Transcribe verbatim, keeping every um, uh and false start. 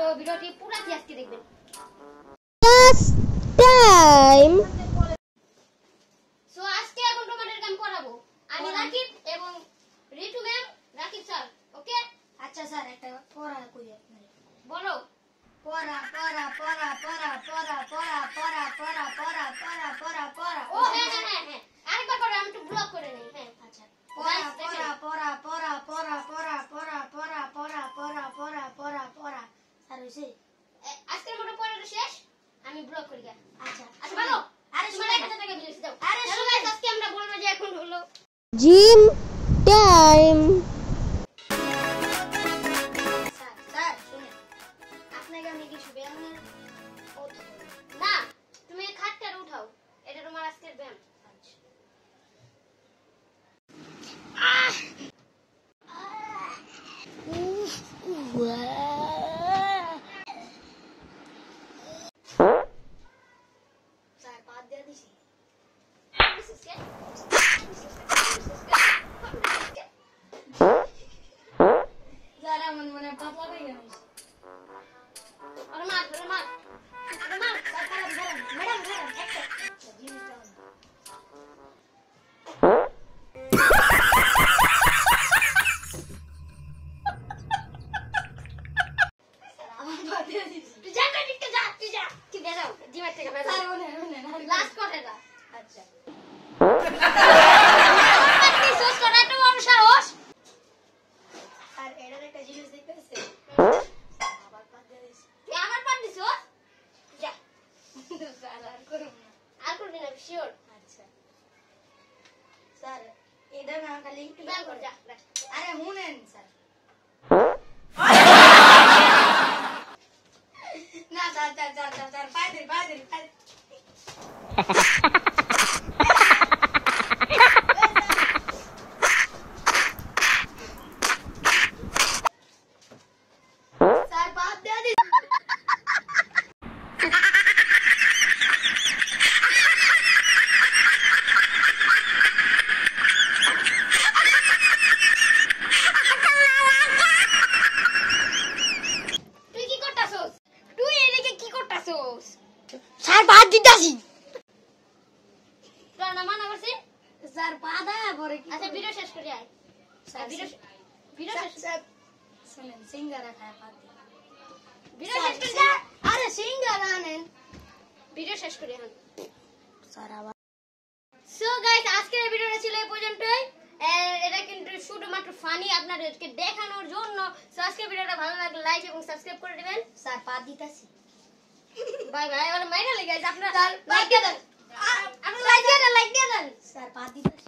ভিডিওটি পুরোটি আজকে দেখবেন। Last time. সো আজকে এখন তোমাদের গান পড়াবো আমি রাকিব এবং Ritu ma'am. Rakib sir okay? আচ্ছা স্যার একটা পড়া কই আপনারে বলো। পড়া পড়া পড়া পড়া পড়া পড়া পড়া পড়া পড়া পড়া পড়া পড়া ও হ্যাঁ হ্যাঁ হ্যাঁ হ্যাঁ আরেকবার করো, আমি একটু ব্লক করে নেই। হ্যাঁ আচ্ছা পড়া পড়া পড়া পড়া পড়া পড়া পড়া পড়া পড়া পড়া পড়া পড়া পড়া স্যার হইছে আজকের মতো পড়াটা শেষ, আমি ব্লক করি গা। আচ্ছা আচ্ছা ভালো। আরে তোমার শুনে এক হাজার টাকা বিল দাও। আরে চলো শুনে গাইস, আজকে আমরা বলবো যে এখন হলো Gym time. স্যার স্যার শুনে আপনাকে আমি কিছু ব্যায়ামের কথা বলবো। না, তুমি এই খাটটা উঠাও, এটা তোমার আজকের ব্যায়াম। আচ্ছা স্যার বাদ দিয়ে দিছি স্যার আমার মনে পাতলা হয়ে গেছে আরে মার, আরে মার, আরে মার। স্যার খারাপ খারাপ ম্যাডাম ম্যাডাম একটা আচ্ছা জিনিসটা আমার বাদ দিয়ে দিছি তুই যা তুই দিকে যা, তুই যা, তুই বেরাও জিমের থেকে বেরাও। স্যার মনে মনে না লাস্ট কথাটা আচ্ছা আপনি সোস করাটা বড় সাহস। স্যার এটার একটা জিনিস দেখতেছে আবার বাদ দিয়ে দিছি তুই আবার পার দিছো? যা স্যার আর করুন না আর করবি না, শিওর। আচ্ছা স্যার এটা না খালি একটু ব্যায়াম কর যা। আরে শুনেন স্যার না sir sir sir sir sir পায়ে ধরি পায়ে ধরি পায়ে ধরি। স্যার বাদ দিয়ে দিছি তুই কি করতাছস? তুই এদিকে কি করতাছস? স্যার বাদ দিতাছি তোর না মানা করছিস? স্যার বাধা পরে কি আচ্ছা ভিডিও শেষ করে আয়। স্যার ভিডিও ভিডিও শেষ স্যার শুনেন সিঙ্গারা খায় বাদ দিন ভিডিও শেষ করে যা। আরে সিঙ্গারা আনেন ভিডিও শেষ করে এখন। স্যার আবার সো গাইস, আজকের এই ভিডিওটা ছিল এই পর্যন্তই। এ- এটা কিন্তু শুধুমাত্র ফানি আপনাদেরকে দেখানোর জন্য। সো আজকের ভিডিওটা ভালো লাগলে লাইক এবং সাবস্ক্রাইব করে দিবেন। স্যার বাদ দিতাছি বাই বাই। ওরা মাইরা লেগে গেছে, আপনারা স্যার, লাইক দিয়ে দেন, আপনারা লাইক দিয়ে দেন, লাইক দিয়ে দেন। স্যার বাদ দিতাছি